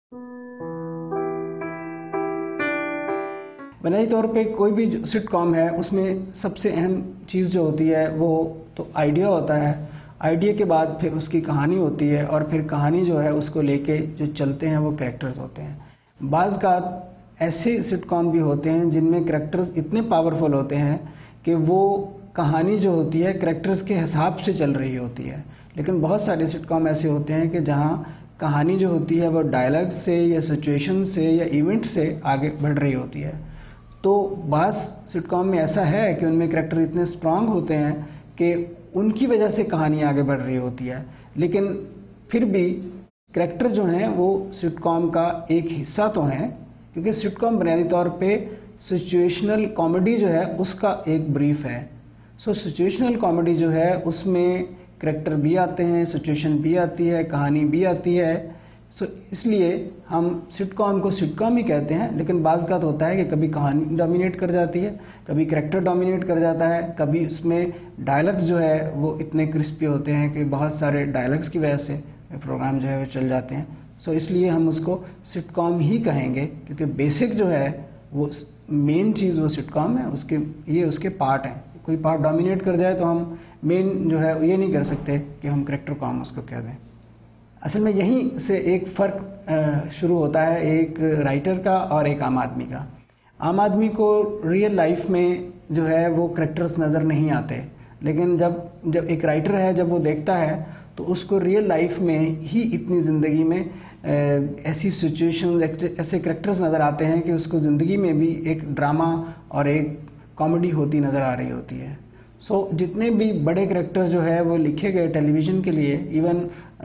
بنیادی طور پہ کوئی بھی سٹ کام ہے اس میں سب سے اہم چیز جو ہوتی ہے وہ تو آئیڈیا ہوتا ہے. آئیڈیا کے بعد پھر اس کی کہانی ہوتی ہے اور پھر کہانی جو ہے اس کو لے کے جو چلتے ہیں وہ کریکٹرز ہوتے ہیں. بعض کا ایسے سٹ کام بھی ہوتے ہیں جن میں کریکٹرز اتنے پاورفل ہوتے ہیں کہ وہ کہانی جو ہوتی ہے کریکٹرز کے حساب سے چل رہی ہوتی ہے. لیکن بہت سارے سٹ کام ایسے ہوتے ہیں کہ جہاں کہانی جو ہوتی ہے وہ ڈائلاگ سے یا سچویشن سے یا ایونٹ سے آگے بڑھ رہی ہوتی ہے. تو بعض سٹ کام میں ایسا ہے کہ ان میں کریکٹر اتنے اسٹرانگ ہوتے ہیں کہ ان کی وجہ سے کہانی آگے بڑھ رہی ہوتی ہے. لیکن پھر بھی کریکٹر جو ہیں وہ سٹ کام کا ایک حصہ تو ہیں، کیونکہ سٹ کام بنیادی طور پہ سچویشنل کامیڈی جو ہے اس کا ایک بریف ہے. سچویشنل کامیڈی جو ہے اس میں کریکٹر بھی آتے ہیں، سچویشن بھی آتی ہے، کہانی بھی آتی ہے. اس لیے ہم سٹ کام کو سٹ کام ہی کہتے ہیں. لیکن بعض کا تو ہوتا ہے کہ کبھی کہانی ڈومینیٹ کر جاتی ہے، کبھی کریکٹر ڈومینیٹ کر جاتا ہے، کبھی اس میں ڈائلاگز جو ہے وہ اتنے کرسپی ہوتے ہیں کہ بہت سارے ڈائلاگز کی وجہ سے پروگرام جو ہے وہ چل جاتے ہیں. اس لیے ہم اس کو سٹ کام ہی کہیں گے، کیونکہ بیسک جو ہے وہ مین چیز وہ سٹ کام ہے، یہ اس کے پارٹ ہیں. کوئی پارٹ ڈومینیٹ کر جائے تو ہم مین جو ہے یہ نہیں کر سکتے کہ ہم کریکٹر کام اس کو کہہ دیں. اصل میں یہیں سے ایک فرق شروع ہوتا ہے ایک رائٹر کا اور ایک عام آدمی کا. عام آدمی کو ریئل لائف میں جو ہے وہ کریکٹرز نظر نہیں آتے، لیکن جب ایک رائٹر ہے جب وہ دیکھتا ہے تو اس کو ریئل لائف میں ہی اتنی زندگی میں ایسی سچویشن ایسے کریکٹرز نظر آتے ہیں کہ اس کو زندگی میں بھی ایک ڈرامہ اور ایک کامیڈی ہوتی نظر آ رہی ہوتی ہے. جتنے بھی بڑے کریکٹر جو ہے وہ لکھے گئے ٹیلی ویژن کے لیے، ایون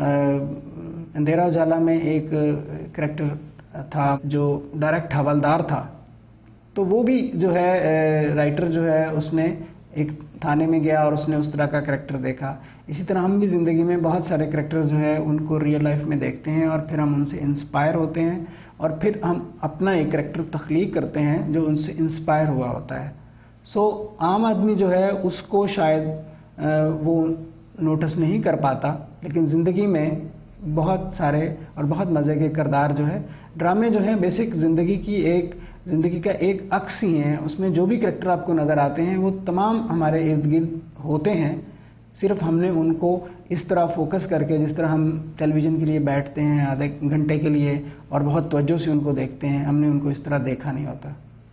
اندھیرا اجالا میں ایک کریکٹر تھا جو ڈائریکٹ حوالدار تھا، تو وہ بھی جو ہے رائٹر جو ہے اس نے ایک تھانے میں گیا اور اس نے اس طرح کا کریکٹر دیکھا. اسی طرح ہم بھی زندگی میں بہت سارے کریکٹر جو ہے ان کو ریئل لائف میں دیکھتے ہیں اور پھر ہم ان سے انسپائر ہوتے ہیں اور پھر ہم اپنا ایک کریکٹر تخلیق کرتے ہیں جو ان سے انسپائر ہوا ہوتا ہے. عام آدمی جو ہے اس کو شاید وہ نوٹس نہیں کر پاتا، لیکن زندگی میں بہت سارے اور بہت مزے کے کردار جو ہے ڈرامے جو ہیں بیسک زندگی کا ایک عکس ہی ہیں. اس میں جو بھی کریکٹر آپ کو نظر آتے ہیں وہ تمام ہمارے ارد گرد ہوتے ہیں. صرف ہم نے ان کو اس طرح فوکس کر کے، جس طرح ہم ٹیلی ویژن کے لیے بیٹھتے ہیں آدھے گھنٹے کے لیے اور بہت توجہ سے ان کو دیکھتے ہیں، ہم نے ان کو اس طرح دیکھا نہیں ہوتا.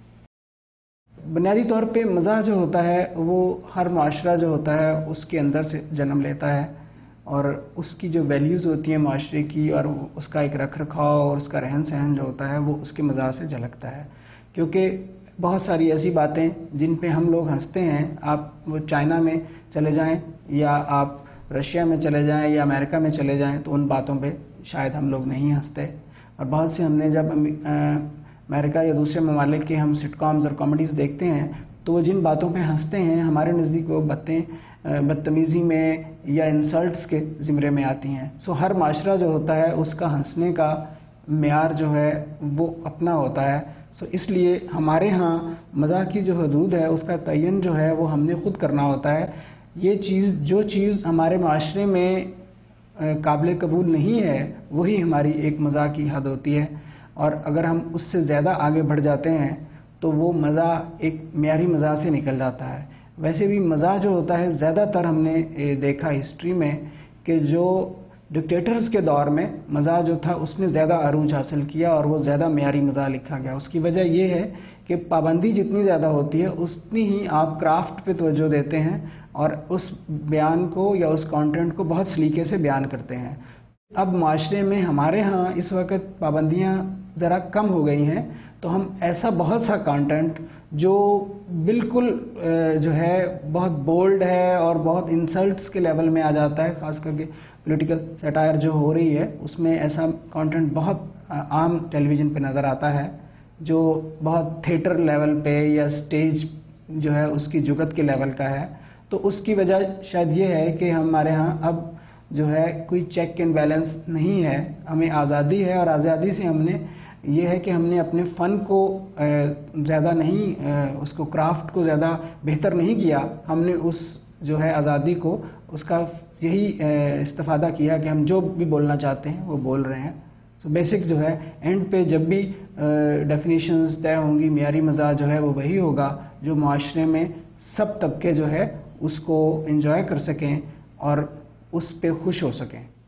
بنیادی طور پہ مزاح جو ہوتا ہے وہ ہر معاشرہ جو ہوتا ہے اس کے اندر سے جنم لیتا ہے، اور اس کی جو ویلیوز ہوتی ہیں معاشرے کی اور اس کا ایک رکھ رکھاؤ اور اس کا رہن سہن جو ہوتا ہے وہ اس کے مزاح سے جھلکتا ہے. کیونکہ بہت ساری ایسی باتیں جن پہ ہم لوگ ہنستے ہیں، آپ وہ چائنا میں چلے جائیں یا آپ رشیا میں چلے جائیں یا امریکہ میں چلے جائیں تو ان باتوں پہ شاید ہم لوگ نہیں ہنستے. اور بہت سے ہم نے جب امریکہ یا دوسرے ممالک کے ہم سٹ کامز اور کامیڈیز دیکھتے ہیں تو وہ جن باتوں پہ ہنستے ہیں ہمارے نزدیک وہ بدتمیزی میں یا انسلٹس کے زمرے میں آتی ہیں. ہر معاشرہ جو ہوتا ہے اس کا ہنسنے کا معیار جو ہے وہ اپنا ہوتا ہے. اس لیے ہمارے ہاں مزاح کی جو حدود ہے اس کا تعین جو ہے وہ ہم نے خود کرنا ہوتا ہے. جو چیز ہمارے معاشرے میں قابل قبول نہیں ہے وہی ہماری ایک مزاح کی حد ہوتی ہے، اور اگر ہم اس سے زیادہ آگے بڑھ جاتے ہیں تو وہ مزاح ایک معیاری مزاح سے نکل جاتا ہے. ویسے بھی مزاح جو ہوتا ہے زیادہ تر ہم نے دیکھا ہسٹری میں کہ جو ڈکٹیٹرز کے دور میں مزاح جو تھا اس نے زیادہ عروج حاصل کیا اور وہ زیادہ معیاری مزاح لکھا گیا. اس کی وجہ یہ ہے کہ پابندی جتنی زیادہ ہوتی ہے اتنی ہی آپ کرافٹ پہ توجہ دیتے ہیں اور اس بیان کو یا اس کانٹینٹ کو بہت سلیقے سے بیان کرتے ہیں. اب معاشرے میں ہمارے ہاں اس وقت پابندیاں ذرا کم ہو گئی ہیں تو ہم ایسا بہت سا کانٹینٹ جو بالکل جو ہے بہت بولڈ ہے اور بہت انسلٹس کے لیول میں آ جاتا ہے، خاص کر کے پولیٹیکل سیٹائر جو ہو رہی ہے اس میں ایسا کانٹینٹ بہت عام ٹیلی ویژن پہ نظر آتا ہے جو بہت تھیٹر لیول پہ یا سٹیج جو ہے اس کی جگت کے لیول کا ہے. تو اس کی وجہ شاید یہ ہے کہ ہمارے ہاں اب جو ہے کوئی چیک اینڈ بیلنس نہیں ہے، ہمیں آزادی ہے اور آزادی سے ہم نے یہ ہے کہ ہم نے اپنے فن کو زیادہ نہیں اس کو کرافٹ کو زیادہ بہتر نہیں کیا، ہم نے اس جو ہے آزادی کو اس کا یہی استفادہ کیا کہ ہم جو بھی بولنا چاہتے ہیں وہ بول رہے ہیں. تو بیسک جو ہے اینڈ پہ جب بھی ڈیفینیشنز طے ہوں گی، معیاری مزاج جو ہے وہ وہی ہوگا جو معاشرے میں سب طبقے جو ہے اس کو انجوائے کر سکیں اور اس پہ خوش ہو سکیں.